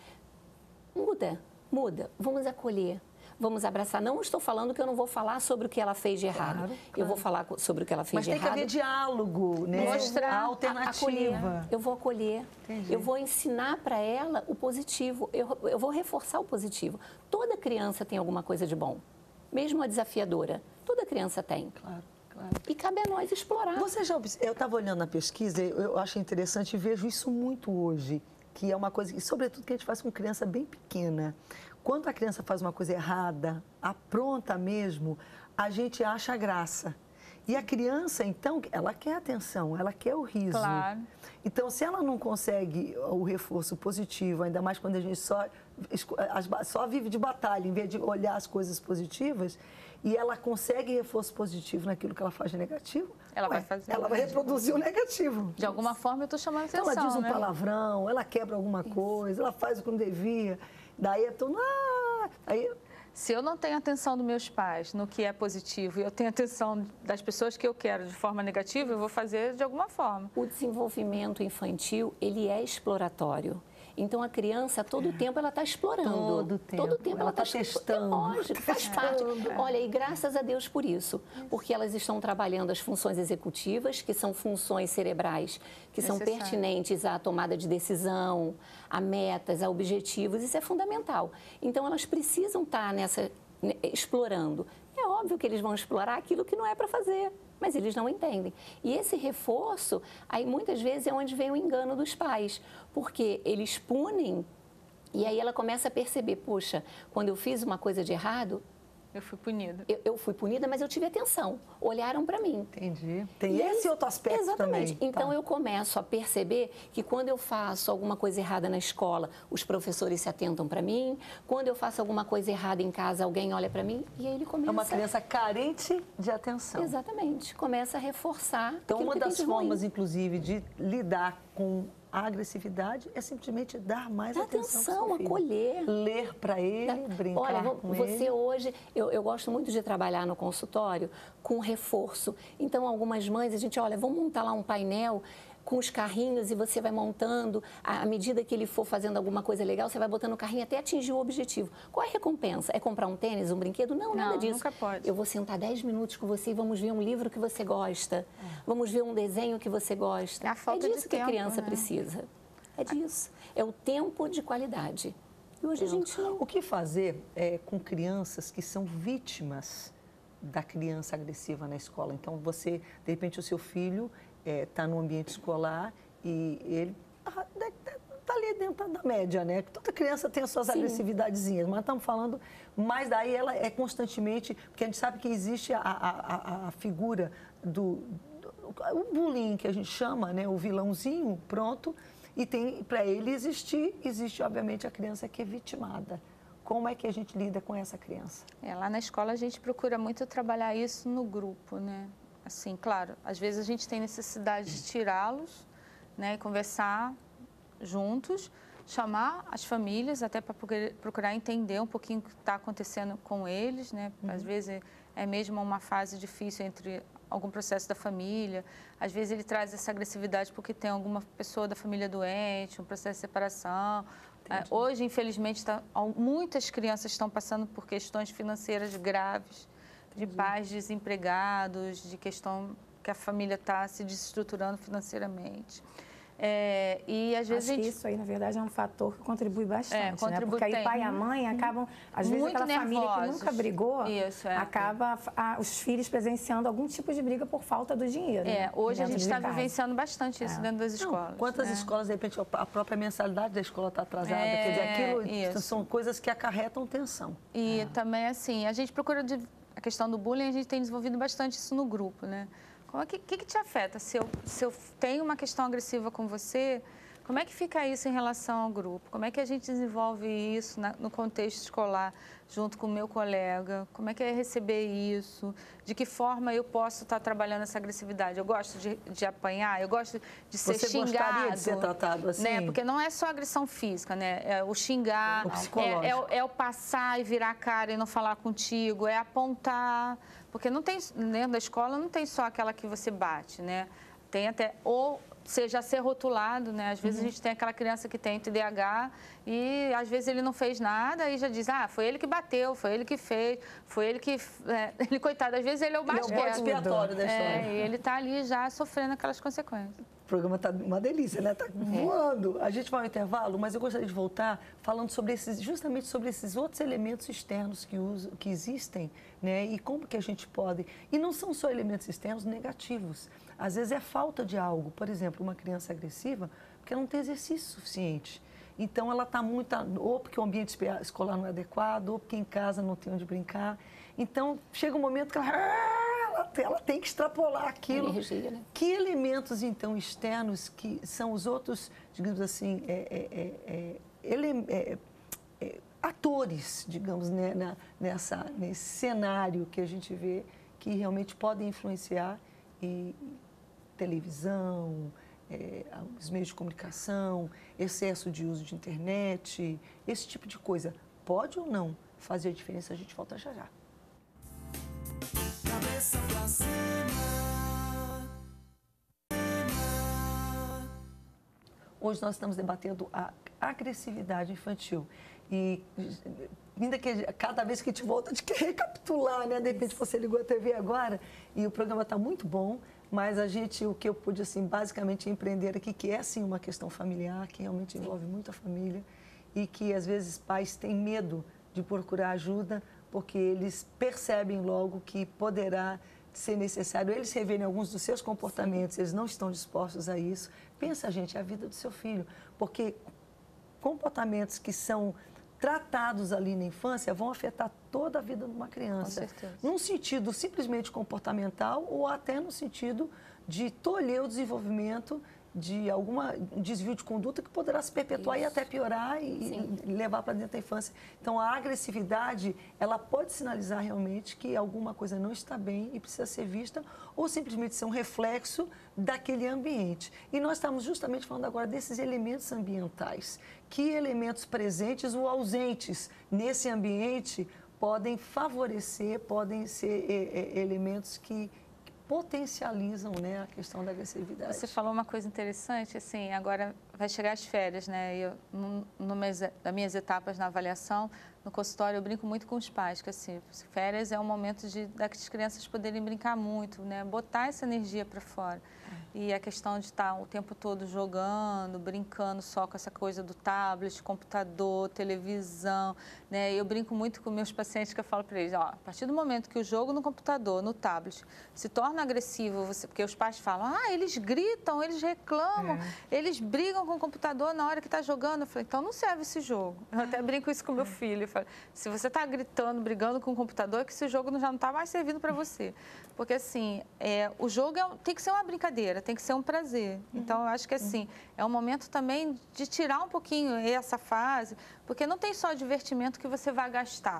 Muda, muda. Vamos acolher. Vamos abraçar. Não estou falando que eu não vou falar sobre o que ela fez de errado. Claro, claro. Eu vou falar sobre o que ela fez Mas de errado. Mas tem que haver diálogo, né? Mostrar a alternativa. Acolher. Eu vou acolher. Entendi. Eu vou ensinar para ela o positivo. Eu, eu vou reforçar o positivo. Toda criança tem alguma coisa de bom. Mesmo a desafiadora. Toda criança tem. Claro. Claro. E cabe a nós explorar. Você já, eu estava olhando na pesquisa, eu acho interessante e vejo isso muito hoje, que é uma coisa, e sobretudo que a gente faz com criança bem pequena. Quando a criança faz uma coisa errada, apronta mesmo, a gente acha graça. E a criança, então, ela quer atenção, ela quer o riso. Claro. Então, se ela não consegue o reforço positivo, ainda mais quando a gente só, só vive de batalha, em vez de olhar as coisas positivas, e ela consegue reforço positivo naquilo que ela faz de negativo, ela ué, vai fazer. Ela vai reproduzir o negativo. De alguma forma eu estou chamando Então, atenção, ela diz um né? palavrão, ela quebra alguma Isso. coisa, ela faz o que não devia. Daí é todo... Ah! Aí... Se eu não tenho atenção dos meus pais no que é positivo e eu tenho atenção das pessoas que eu quero de forma negativa, eu vou fazer de alguma forma. O desenvolvimento infantil, ele é exploratório. Então, a criança, todo o tempo, ela está explorando. Todo tempo. Todo tempo ela está testando. É lógico, faz parte. Olha, e graças a Deus por isso. Porque elas estão trabalhando as funções executivas, que são funções cerebrais, que são Necessário. pertinentes à tomada de decisão, a metas, a objetivos. Isso é fundamental. Então, elas precisam estar nessa, explorando. É óbvio que eles vão explorar aquilo que não é para fazer. Mas eles não entendem. E esse reforço, aí muitas vezes é onde vem o engano dos pais, porque eles punem e aí ela começa a perceber, puxa, quando eu fiz uma coisa de errado, Eu fui punida. eu, eu fui punida, mas eu tive atenção, olharam para mim. Entendi. Tem E esse aí, outro aspecto exatamente. também. Então, Tá. eu começo a perceber que quando eu faço alguma coisa errada na escola, os professores se atentam para mim. Quando eu faço alguma coisa errada em casa, alguém olha para mim e aí ele começa... É uma criança carente de atenção. Exatamente. Começa a reforçar Então, aquilo uma que tem das de ruim. formas, inclusive, de lidar com a agressividade é simplesmente dar mais Dá atenção, atenção, pro seu filho. acolher. Ler para ele, brincar Olha, vo- com você ele. hoje, eu, eu gosto muito de trabalhar no consultório com reforço. Então, algumas mães, a gente, olha, vamos montar lá um painel com os carrinhos e você vai montando, à à medida que ele for fazendo alguma coisa legal, você vai botando o carrinho até atingir o objetivo. Qual é a recompensa? É comprar um tênis, um brinquedo? Não, nada Não, disso. nunca pode. Eu vou sentar dez minutos com você e vamos ver um livro que você gosta. Vamos ver um desenho que você gosta. É a falta de disso que a tempo, criança né? precisa. É disso. É o tempo de qualidade. E hoje a gente não... O que fazer é, com crianças que são vítimas da criança agressiva na escola? Então, você, de repente, o seu filho está no ambiente escolar e ele está ali dentro da média, né? Toda criança tem as suas Sim. agressividadezinhas, mas estamos falando... Mas daí ela é constantemente... Porque a gente sabe que existe a, a, a, a figura do, do... O bullying, que a gente chama, né? O vilãozinho, pronto... E tem, para ele existir, existe, obviamente, a criança que é vitimada. Como é que a gente lida com essa criança? É, lá na escola a gente procura muito trabalhar isso no grupo, né? Assim, claro, às vezes a gente tem necessidade de tirá-los, né, e conversar juntos. chamar as famílias até para procurar entender um pouquinho o que está acontecendo com eles, né? Uhum. Às vezes é mesmo uma fase difícil entre algum processo da família, às vezes ele traz essa agressividade porque tem alguma pessoa da família doente, um processo de separação. Entendi. Hoje, infelizmente, tá, muitas crianças estão passando por questões financeiras graves, de Entendi. Pais desempregados, de questão que a família está se desestruturando financeiramente. É, e às vezes Acho a gente... que isso aí, na verdade, é um fator que contribui bastante, é, contribui, né? Porque aí tem. o pai e a mãe acabam, às vezes, Muito aquela nervosos. família que nunca brigou, isso, é. acaba a, os filhos presenciando algum tipo de briga por falta do dinheiro. É, né? Hoje a gente está de vivenciando bastante isso é. dentro das escolas. Não, quantas né? escolas, de repente, a própria mensalidade da escola está atrasada? É, Quer dizer, aquilo isso. são coisas que acarretam tensão. E é. também, assim, a gente procura... De, a questão do bullying, a gente tem desenvolvido bastante isso no grupo, né? O que, que, que te afeta? Se eu, se eu tenho uma questão agressiva com você... Como é que fica isso em relação ao grupo? Como é que a gente desenvolve isso na, no contexto escolar, junto com o meu colega? Como é que é receber isso? De que forma eu posso estar trabalhando essa agressividade? Eu gosto de, de apanhar, eu gosto de ser Você xingado. Você gostaria de ser tratado assim? Né? Porque não é só agressão física, né? É o xingar, o é, é, o, é o passar e virar a cara e não falar contigo, é apontar. Porque não tem, dentro da escola não tem só aquela que você bate, né? Tem até... ou seja, ser rotulado, né? Às vezes uhum. a gente tem aquela criança que tem T D A H e às vezes ele não fez nada e já diz, ah, foi ele que bateu, foi ele que fez, foi ele que... É, ele, coitado, às vezes ele é o mais ele é o expiatório da história. É, e ele está ali já sofrendo aquelas consequências. O programa está uma delícia, né? Está voando. A gente vai ao intervalo, mas eu gostaria de voltar falando sobre esses, justamente sobre esses outros elementos externos que, usam, que existem, né? E como que a gente pode... E não são só elementos externos negativos. Às vezes é falta de algo. Por exemplo, uma criança agressiva, porque ela não tem exercício suficiente. Então, ela está muito... Ou porque o ambiente escolar não é adequado, ou porque em casa não tem onde brincar. Então, chega um momento que ela... Ela, ela tem que extrapolar aquilo. Energia, né? Que elementos, então, externos, que são os outros, digamos assim, é, é, é, ele, é, é, atores, digamos, né, na, nessa, nesse cenário que a gente vê, que realmente podem influenciar e televisão, é, os meios de comunicação, excesso de uso de internet, esse tipo de coisa. Pode ou não fazer a diferença? A gente volta já já. Cabeça pra cima. Hoje nós estamos debatendo a agressividade infantil. E ainda que cada vez que a gente volta, a gente quer recapitular, né? De repente você ligou a T V agora e o programa está muito bom. Mas a gente, o que eu pude, assim, basicamente empreender aqui, que é, sim, uma questão familiar, que realmente envolve muito a família e que, às vezes, pais têm medo de procurar ajuda porque eles percebem logo que poderá ser necessário eles reverem alguns dos seus comportamentos, eles não estão dispostos a isso. Pensa, gente, é a vida do seu filho, porque comportamentos que são tratados ali na infância vão afetar toda a vida de uma criança. Com certeza. Num sentido simplesmente comportamental ou até no sentido de tolher o desenvolvimento de algum desvio de conduta que poderá se perpetuar Isso. e até piorar e, e levar para dentro da infância. Então, a agressividade, ela pode sinalizar realmente que alguma coisa não está bem e precisa ser vista ou simplesmente ser um reflexo daquele ambiente. E nós estamos justamente falando agora desses elementos ambientais. Que elementos presentes ou ausentes nesse ambiente podem favorecer, podem ser é, é, elementos que potencializam, né, a questão da agressividade. Você falou uma coisa interessante, assim, agora vai chegar as férias, né, eu, no, no mes, das minhas etapas na avaliação, no consultório eu brinco muito com os pais, que assim, férias é um momento de das crianças poderem brincar muito, né, botar essa energia para fora. E a questão de estar o tempo todo jogando, brincando só com essa coisa do tablet, computador, televisão, né? Eu brinco muito com meus pacientes que eu falo para eles, ó, a partir do momento que o jogo no computador, no tablet, se torna agressivo, você, porque os pais falam, ah, eles gritam, eles reclamam, é. eles brigam com o computador na hora que está jogando. Eu falei, então não serve esse jogo. Eu até brinco isso com meu filho. Eu falo, se você está gritando, brigando com o computador, é que esse jogo já não está mais servindo para você. Porque, assim, é, o jogo é, tem que ser uma brincadeira, tem que ser um prazer. Então, eu acho que, assim, é um momento também de tirar um pouquinho essa fase, porque não tem só divertimento que você vai gastar.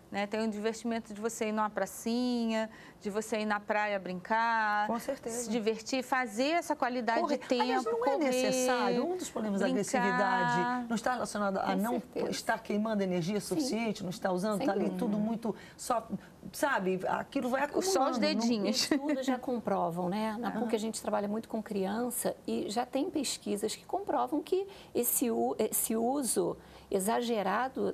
Né? Tem o divertimento de você ir numa pracinha, de você ir na praia brincar. Com certeza. Se divertir, fazer essa qualidade Correr. de tempo. Aliás, não correr, é necessário. Um dos problemas brincar. da agressividade não está relacionado a Com não certeza. estar queimando energia suficiente, Sim. não estar usando, está ali tudo muito só, sabe? Aquilo vai acumulando. Só os dedinhos. Estudos já comprovam, né? Na P U C a gente trabalha muito com criança e já tem pesquisas que comprovam que esse, esse uso exagerado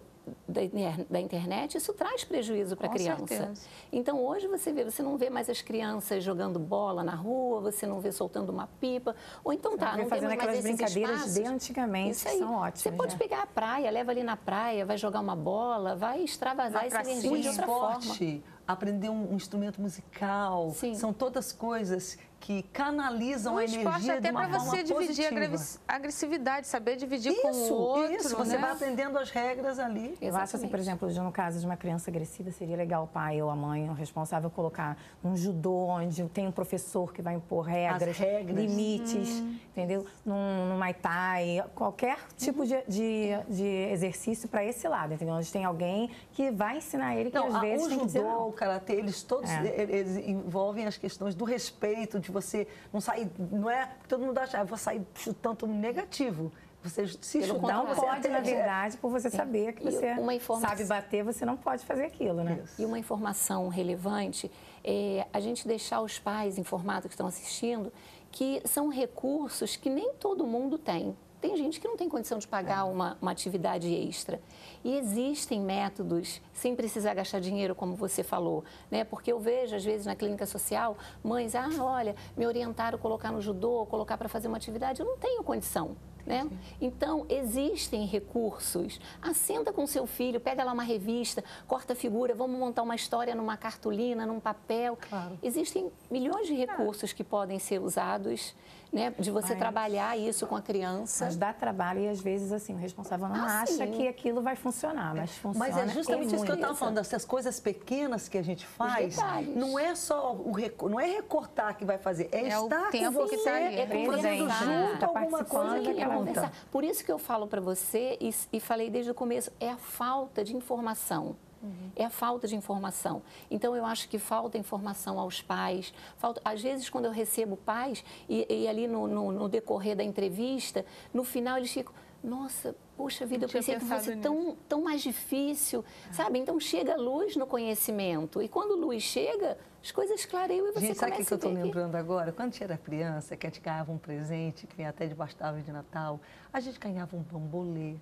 da internet, isso traz prejuízo para a criança. Certeza. Então, hoje você vê, você não vê mais as crianças jogando bola na rua, você não vê soltando uma pipa, ou então tá, não fazendo temos aquelas mais esses brincadeiras espaços. de antigamente, Isso aí. que são ótimas. Você pode né? pegar a praia, leva ali na praia, vai jogar uma bola, vai extravasar essa energia O de outra esporte, forma. aprender um, um instrumento musical, Sim. são todas coisas que canalizam O a esporte energia até de uma para forma você dividir positiva. a agressividade, saber dividir isso, com o outro. Isso, você né? vai aprendendo as regras ali. Eu acho assim, por exemplo, no caso de uma criança agressiva, seria legal o pai ou a mãe, o responsável, colocar um judô onde tem um professor que vai impor regras, As regras. limites, Hum. entendeu? Num, num Muay Thai, qualquer tipo de, de, de exercício para esse lado, entendeu? Onde tem alguém que vai ensinar ele que Não, às a- vezes o tem que dizer judô, não. o karatê, eles todos É. eles envolvem as questões do respeito, de você não sair, não é, todo mundo acha, ah, eu vou sair chutando negativo. Você se Pelo chutar, Não contrário. você pode, na até- verdade, por você saber que E você uma informação- sabe bater, você não pode fazer aquilo, né? Isso. E uma informação relevante é a gente deixar os pais informados que estão assistindo que são recursos que nem todo mundo tem. Tem gente que não tem condição de pagar uma, uma atividade extra. E existem métodos, sem precisar gastar dinheiro, como você falou, né? Porque eu vejo, às vezes, na clínica social, mães, ah, olha, me orientaram a colocar no judô, colocar para fazer uma atividade, eu não tenho condição. Né? Então, existem recursos. Assenta com seu filho, pega lá uma revista, corta a figura, vamos montar uma história numa cartolina, num papel. Claro. Existem milhões de recursos que podem ser usados, né? De você Mas- trabalhar isso com a criança. Mas dá trabalho e, às vezes, assim, o responsável não Ah, acha sim. que aquilo vai funcionar, mas funciona. Mas é justamente e isso que eu estava muito. falando, essas coisas pequenas que a gente faz, detalhes. não é só o reco- não é recortar que vai fazer, é, É o estar com tempo que você, tá ali, é fazendo conversar, junto tá alguma participando coisa que daquela conta. Conversar. Por isso que eu falo para você e, e falei desde o começo, é a falta de informação. É a falta de informação. Então, eu acho que falta informação aos pais. Falta, às vezes, quando eu recebo pais, e, e ali no, no, no decorrer da entrevista, no final eles ficam, nossa, puxa vida, eu tinha pensei que pensado fosse tão, tão mais difícil, sabe? Então, chega luz no conhecimento. E quando luz chega, as coisas clareiam e você Gente, sabe o que, que começa eu estou a ver que- lembrando agora? Quando a gente era criança, que a gente ganhava um presente, que vinha até debaixo da árvore de Natal, a gente ganhava um bambolê.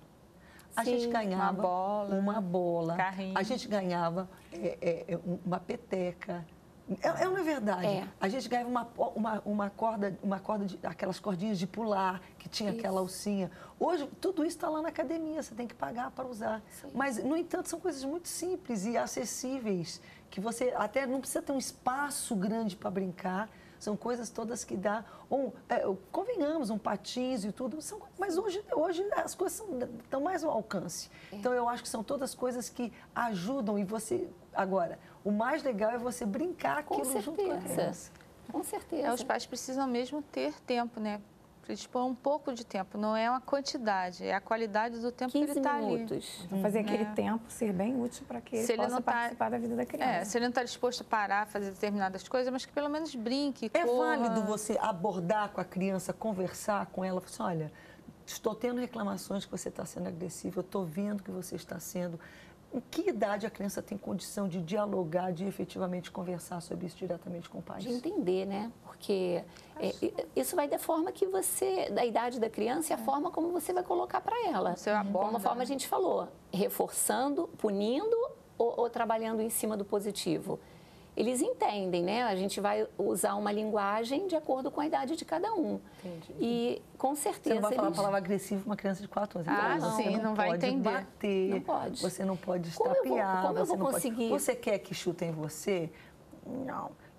A Sim, gente ganhava uma bola, uma bola, carrinho. a gente ganhava é, é, é, uma peteca. É, é uma verdade. É. A gente ganhava uma, uma, uma corda, uma corda de, aquelas cordinhas de pular, que tinha Isso. aquela alcinha. Hoje, tudo isso está lá na academia, você tem que pagar para usar. Sim. Mas, no entanto, são coisas muito simples e acessíveis, que você até não precisa ter um espaço grande para brincar. São coisas todas que dá, ou, é, convenhamos, um patins e tudo, são, mas hoje, hoje as coisas são, estão mais ao alcance. É. Então, eu acho que são todas coisas que ajudam e você... Agora, o mais legal é você brincar Com aquilo junto com a certeza. criança. Com certeza. É, os pais precisam mesmo ter tempo, né? Dispor um pouco de tempo, não é uma quantidade, é a qualidade do tempo que ele quinze está ali. minutos. Então, fazer aquele Né? tempo ser bem útil para que ele Se ele possa não tá- participar da vida da criança. É, se ele não está disposto a parar, fazer determinadas coisas, mas que pelo menos brinque, É corra. válido você abordar com a criança, conversar com ela, falar assim, olha, estou tendo reclamações que você está sendo agressivo, eu estou vendo que você está sendo... Em que idade a criança tem condição de dialogar, de efetivamente conversar sobre isso diretamente com o pai? De entender, né? Porque é, isso vai da forma que você, da idade da criança e a forma como você vai colocar para ela. Você aborda, Como a forma né? a gente falou, reforçando, punindo ou, ou trabalhando em cima do positivo. Eles entendem, né? A gente vai usar uma linguagem de acordo com a idade de cada um. Entendi. E com Você certeza não vai falar a eles... palavra agressiva para uma criança de quatro anos. Ah, Então, você sim, não, não vai pode entender. bater, Não pode. você não pode Como eu vou- estapear, como eu você vou não conseguir? pode... Você quer que chutem você? Não.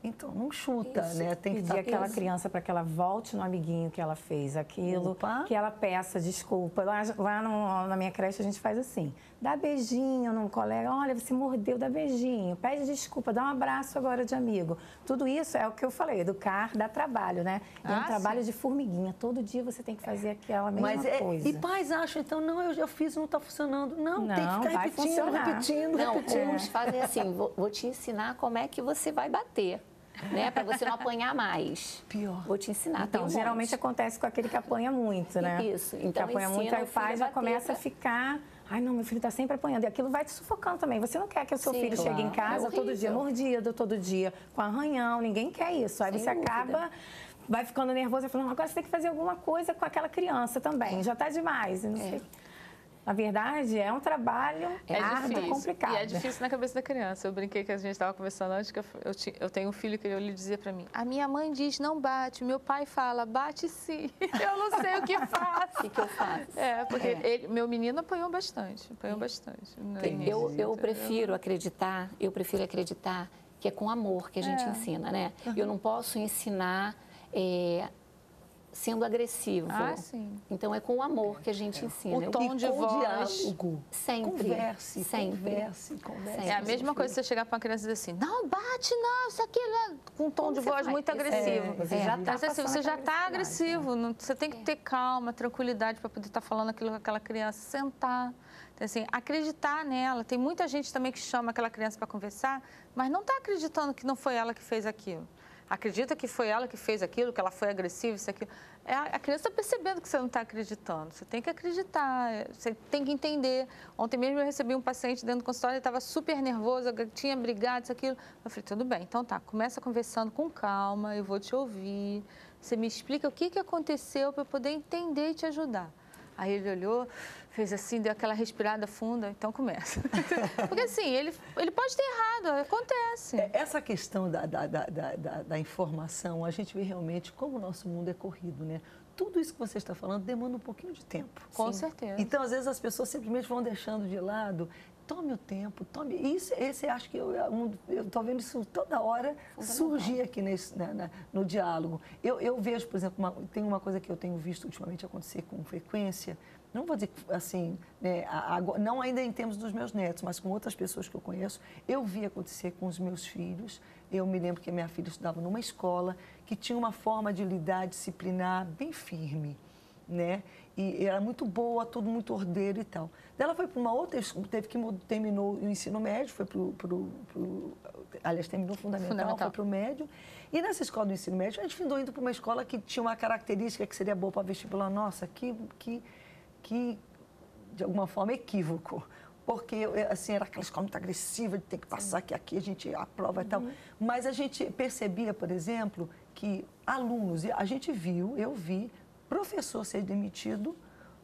Então, não chuta, Isso. né? Tem que Pedir estar aquela criança para que ela volte no amiguinho que ela fez aquilo, Opa. que ela peça desculpa. Lá, lá no, na minha creche a gente faz assim, dá beijinho no colega, olha, você mordeu, dá beijinho, pede desculpa, dá um abraço agora de amigo. Tudo isso é o que eu falei, educar dá trabalho, né? E é um Ah, trabalho sim. de formiguinha, todo dia você tem que fazer aquela mesma Mas é, coisa. e pais acham, então, não, eu já fiz, não está funcionando. Não, Não, tem que ficar vai repetindo, funcionar. repetindo, Não, repetindo. uns fazem assim, vou, vou te ensinar como é que você vai bater, né? Para você não apanhar mais. Pior. Vou te ensinar. tem Então, um geralmente monte. acontece com aquele que apanha muito, né? Isso, Que então apanha ensina muito, aí o o pai filho já a bater começa pra- a ficar... Ai, não, meu filho está sempre apanhando. E aquilo vai te sufocando também. Você não quer que o seu Sim, filho chegue em claro. casa É todo dia horrível. mordido, todo dia com arranhão. Ninguém quer isso. Aí Sem você dúvida. acaba... Vai ficando nervoso e falando, agora você tem que fazer alguma coisa com aquela criança também. Já está demais. e Não sei. Na verdade, é um trabalho É árduo, difícil. complicado. E é difícil na cabeça da criança. Eu brinquei que a gente estava conversando antes, que eu, eu, ti- eu tenho um filho que ele dizia para mim, a minha mãe diz não bate, meu pai fala, bate sim. Eu não sei o que faço. O que, que eu faço? É, porque É. ele- meu menino apanhou bastante, apanhou bastante. no início, Eu, eu entendeu? prefiro acreditar, eu prefiro acreditar que é com amor que a gente ensina, né? Eu não posso ensinar é, sendo agressivo. Ah, sim. Então é com o amor que a gente ensina. O Eu- tom E de com voz. diálogo. Sempre. Converse, Sempre. converse, converse. É a mesma coisa você chegar para uma criança e dizer assim, não bate não, isso aqui é com um tom Como de você voz faz? muito Isso é- agressivo. Você já tá Então, assim, passando você já aquela está agressividade, agressivo, não- você tem que ter calma, tranquilidade para poder estar falando aquilo com aquela criança, sentar. Então, assim, acreditar nela. Tem muita gente também que chama aquela criança para conversar, mas não está acreditando que não foi ela que fez aquilo. Acredita que foi ela que fez aquilo, que ela foi agressiva, isso, aquilo. É, a criança está percebendo que você não está acreditando. Você tem que acreditar, é, você tem que entender. Ontem mesmo eu recebi um paciente dentro do consultório, ele estava super nervoso, tinha brigado, isso, aquilo. Eu falei, tudo bem, então tá, começa conversando com calma, eu vou te ouvir. Você me explica o que, que aconteceu para eu poder entender e te ajudar. Aí ele olhou, fez assim, deu aquela respirada funda, então começa. Porque assim, ele, ele pode ter errado, acontece. É, essa questão da, da, da, da, da- da informação, a gente vê realmente como o nosso mundo é corrido, né? Tudo isso que você está falando demanda um pouquinho de tempo. Com certeza. Então, às vezes, as pessoas simplesmente vão deixando de lado. Tome o tempo, tome. Isso, esse acho que eu estou vendo isso toda hora surgir aqui nesse, na- na- no diálogo. Eu, eu vejo, por exemplo, uma, tem uma coisa que eu tenho visto ultimamente acontecer com frequência. Não vou dizer que, assim, né, a- agora- não ainda em termos dos meus netos, mas com outras pessoas que eu conheço, eu vi acontecer com os meus filhos. Eu me lembro que a minha filha estudava numa escola que tinha uma forma de lidar disciplinar bem firme, né? E era muito boa, tudo muito ordeiro e tal. Daí ela foi para uma outra escola, teve que mud- terminou o ensino médio, foi para o... Aliás, terminou o fundamental, Fundamental. foi para o médio. E nessa escola do ensino médio, a gente findou indo para uma escola que tinha uma característica que seria boa para vestibular. Nossa, que, que, que, de alguma forma, equívoco. Porque, eu- assim, era aquela escola muito agressiva, de ter que passar que aqui a gente aprova e tal. Mas a gente percebia, por exemplo, que alunos, e a gente viu, eu vi, professor ser demitido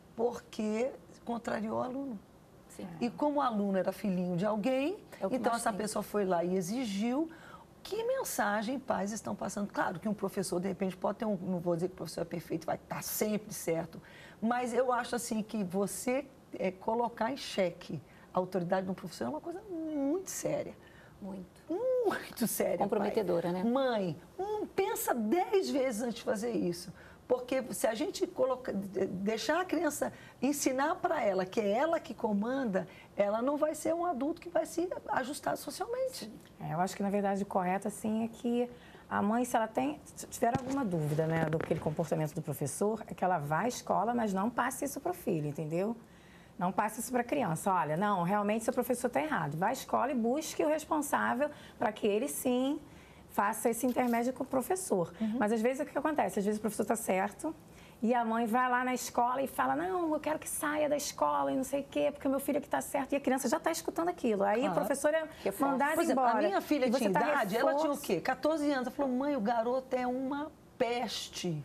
porque contrariou o aluno. Sim. E como o aluno era filhinho de alguém, É o que então mais essa tem. pessoa foi lá e exigiu. Que mensagem pais estão passando? Claro que um professor, de repente, pode ter um... Não vou dizer que o professor é perfeito, vai estar sempre certo. Mas eu acho, assim, que você é, colocar em xeque a autoridade de um professor é uma coisa muito séria. Muito. Muito séria, Comprometedora, pai. né? Mãe, hum, pensa dez vezes antes de fazer isso. Porque se a gente coloca, de- deixar a criança ensinar para ela que é ela que comanda, ela não vai ser um adulto que vai se ajustar socialmente. É, eu acho que, na verdade, o correto, assim, é que a mãe, se ela tem, se tiver alguma dúvida, né, do aquele comportamento do professor, é que ela vá à escola, mas não passe isso para o filho, entendeu? Não passe isso para a criança. Olha, não, realmente seu professor está errado. Vá à escola e busque o responsável para que ele, sim, faça esse intermédio com o professor. Mas, às vezes, o que acontece? Às vezes o professor está certo e a mãe vai lá na escola e fala, não, eu quero que saia da escola e não sei o quê, porque o meu filho aqui está certo. E a criança já está escutando aquilo. Aí Claro. o professor é Reforça. mandado Por exemplo, embora. a minha filha E você tinha tá idade, ela tinha o reforço- quê? catorze anos. Ela falou, mãe, o garoto é uma peste.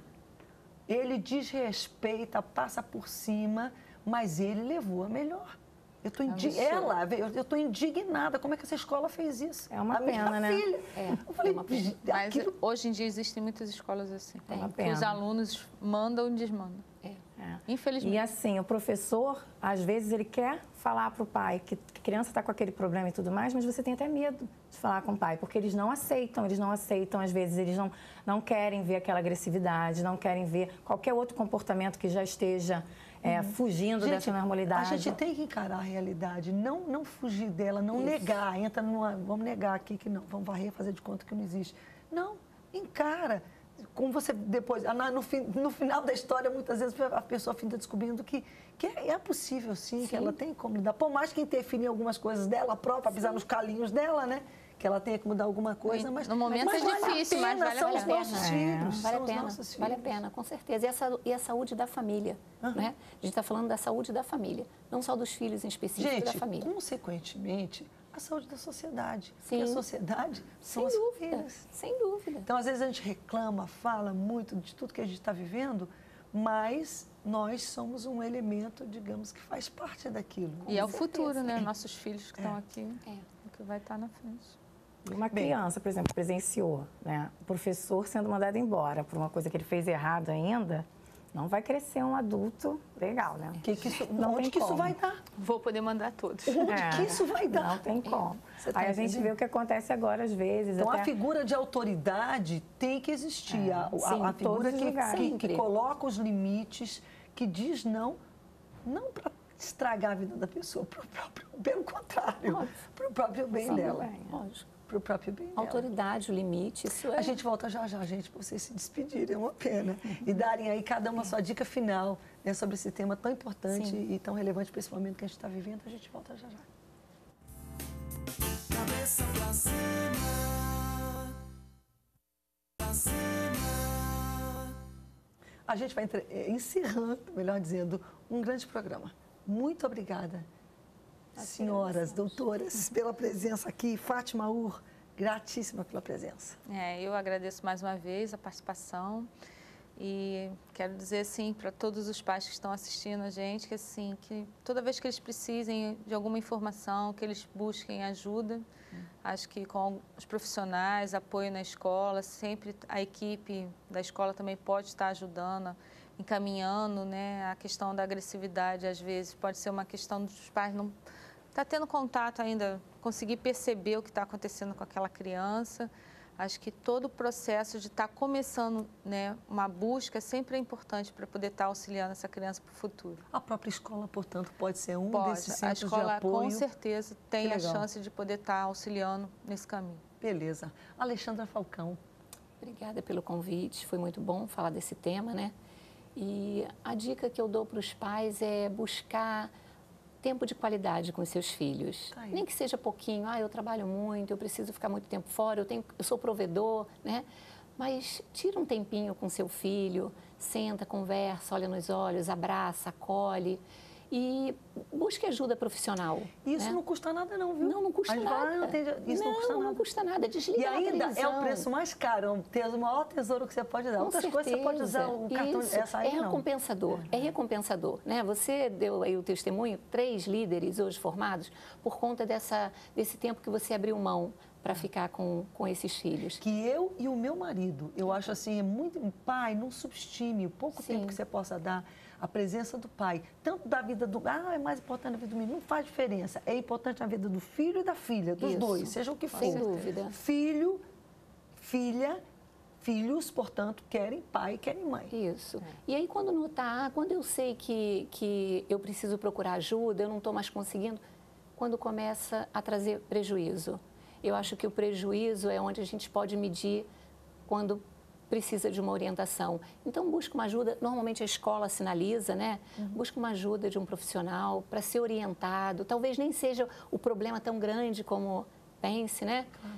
Ele desrespeita, passa por cima, mas ele levou a melhor. Eu tô indi... absurdo. Ela, eu estou indignada. Como é que essa escola fez isso? É uma a minha pena, né? filha. É, eu falei, é uma pena. Mas aquilo... hoje em dia existem muitas escolas assim. É uma Que os pena. alunos mandam e desmandam. É. É. Infelizmente. E assim, o professor, às vezes, ele quer falar para o pai que a criança está com aquele problema e tudo mais, mas você tem até medo de falar com o pai, porque eles não aceitam, eles não aceitam, às vezes, eles não, não querem ver aquela agressividade, não querem ver qualquer outro comportamento que já esteja é, fugindo Gente, dessa normalidade. A gente tem que encarar a realidade, não, não fugir dela, não Isso. negar, entra numa, vamos negar aqui que não, vamos varrer, fazer de conta que não existe. Não, encara. Como você depois, no, fim, no final da história, muitas vezes a pessoa fica descobrindo que, que é, é possível sim, sim, que ela tem como lidar. Por mais que interfira em algumas coisas dela própria, pisar nos calinhos dela, né? Que ela tenha que mudar alguma coisa, mas no momento mas é vale difícil, a pena, mas vale são a os pena. nossos É. filhos, Vale a são os pena, nossos filhos. vale a pena, com certeza. E a, sa- e a saúde da família, Uhum. né? A gente está falando da saúde da família, não só dos filhos em específico, da Gente, família. consequentemente, a saúde da sociedade. Sim. Porque a sociedade são Sem as dúvida, famílias. sem dúvida. Então, às vezes, a gente reclama, fala muito de tudo que a gente está vivendo, mas nós somos um elemento, digamos, que faz parte daquilo. E é o futuro, né? Nossos filhos que estão aqui, É. que vai estar na frente. E uma Bem. criança, por exemplo, presenciou, né, o professor sendo mandado embora por uma coisa que ele fez errado ainda, não vai crescer um adulto legal, né? Que que isso, Não onde tem que isso como. vai dar? Vou poder mandar todos. Onde É. que isso vai dar? Não tem como. Você tá Aí a gente entendendo? vê o que acontece agora às vezes. Então, até... a figura de autoridade tem que existir. a, a- sim, a em todos figura os que, lugares. que, que Sempre. coloca os limites, que diz não, não para estragar a vida da pessoa, pro próprio, pelo contrário, Óbvio. para o próprio bem Sim, dela. Lógico. Para o próprio bem dela. Autoridade, o limite, isso é... A gente volta já já, gente, para vocês se despedirem, é uma pena. E darem aí cada uma a sua dica final, né, sobre esse tema tão importante Sim. e tão relevante para esse momento que a gente está vivendo. A gente volta já já. Cabeça pra cima, pra cima. A gente vai entre- eh, encerrando, melhor dizendo, um grande programa. Muito obrigada, senhoras, doutoras, pela presença aqui. Fátima Ur, gratíssima pela presença. É, eu agradeço mais uma vez a participação e quero dizer assim para todos os pais que estão assistindo a gente que assim que toda vez que eles precisem de alguma informação, que eles busquem ajuda. Acho que com os profissionais, apoio na escola, sempre a equipe da escola também pode estar ajudando, encaminhando, né, a questão da agressividade. Às vezes pode ser uma questão dos pais não tá tendo contato ainda, conseguir perceber o que está acontecendo com aquela criança. Acho que todo o processo de estar começando, né, uma busca sempre é importante para poder estar auxiliando essa criança para o futuro. A própria escola, portanto, pode ser um Pode, desses a centros de escola apoio. com certeza tem Que a legal. chance de poder estar auxiliando nesse caminho. Beleza. Alexandra Falcão. Obrigada pelo convite, foi muito bom falar desse tema, né? E a dica que eu dou para os pais é buscar tempo de qualidade com os seus filhos. Tá aí. Nem que seja pouquinho, ah, eu trabalho muito, eu preciso ficar muito tempo fora, eu, tenho, eu sou provedor, né? Mas tira um tempinho com seu filho, senta, conversa, olha nos olhos, abraça, acolhe e busque ajuda profissional. E isso né? não custa nada não, viu? Não, não custa A gente nada. fala, "Ah, não tem- isso não, custa nada. Não custa nada. Desliga E a ainda é televisão. o preço mais caro, é um tesouro, o maior tesouro que você pode dar. Com Outras coisas você pode usar o certeza. cartão, Isso, essa aí é não. recompensador, é recompensador, né? Você deu aí o testemunho, três líderes hoje formados por conta dessa, desse tempo que você abriu mão para ficar com, com esses filhos. Que eu e o meu marido, eu acho assim, é muito... Pai, não subestime o pouco Sim. tempo que você possa dar a presença do pai. Tanto da vida do... Ah, é mais importante na vida do menino. Não faz diferença. É importante na vida do filho e da filha, dos Isso. dois, seja o que for. Sem dúvida. Filho, filha, filhos, portanto, querem pai, querem mãe. Isso. E aí, quando notar, ah, quando eu sei que, que eu preciso procurar ajuda, eu não estou mais conseguindo, quando começa a trazer prejuízo. Eu acho que o prejuízo é onde a gente pode medir quando precisa de uma orientação. Então, busca uma ajuda, normalmente a escola sinaliza, né? Uhum. Busca uma ajuda de um profissional para ser orientado. Talvez nem seja o problema tão grande como pense, né? Claro.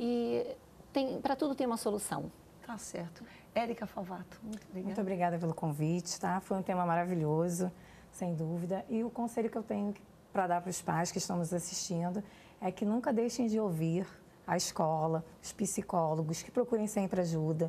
E para tudo tem uma solução. Tá certo. Érica Favato, muito obrigada. Muito obrigada pelo convite, tá? Foi um tema maravilhoso, sem dúvida. E o conselho que eu tenho para dar para os pais que estão nos assistindo é que nunca deixem de ouvir a escola, os psicólogos, que procurem sempre ajuda,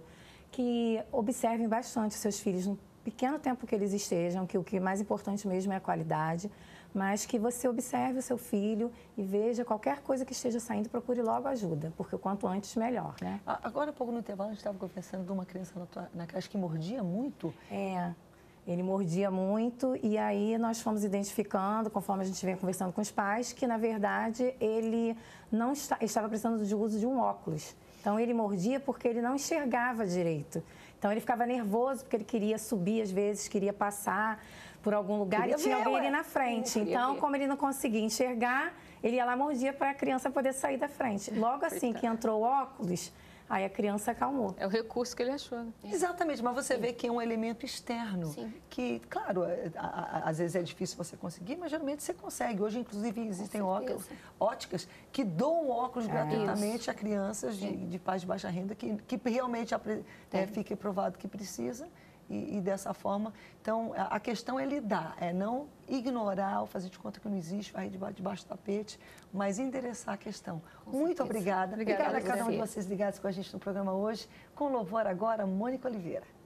que observem bastante os seus filhos no pequeno tempo que eles estejam, que o que é mais importante mesmo é a qualidade, mas que você observe o seu filho e veja qualquer coisa que esteja saindo, procure logo ajuda, porque o quanto antes, melhor, né? A- Agora, há pouco no intervalo, a gente estava conversando de uma criança na, tua, na creche que mordia muito. É, Ele mordia muito e aí nós fomos identificando, conforme a gente vem conversando com os pais, que na verdade ele não está, estava precisando de uso de um óculos. Então ele mordia porque ele não enxergava direito. Então ele ficava nervoso porque ele queria subir às vezes, queria passar por algum lugar Queria e tinha ver, alguém ué. ali na frente. Queria Então, ver. como ele não conseguia enxergar, ele ia lá mordia para a criança poder sair da frente. Logo assim que entrou o óculos, aí a criança acalmou. É o recurso que ele achou. Né? Exatamente, mas você vê que é um elemento externo, Sim. que, claro, é, a- a- às vezes é difícil você conseguir, mas geralmente você consegue. Hoje, inclusive, existem certeza. óculos, óticas que doam óculos gratuitamente a crianças de, de pais de baixa renda que, que realmente apre- é, fique provado que precisa. E, e dessa forma, então, a, a questão é lidar, é não ignorar ou fazer de conta que não existe, vai debaixo, debaixo do tapete, mas endereçar a questão. Muito certeza. obrigada. Obrigada Obrigada a a cada um de você. vocês ligados com a gente no programa hoje. Com louvor agora, Mônica Oliveira.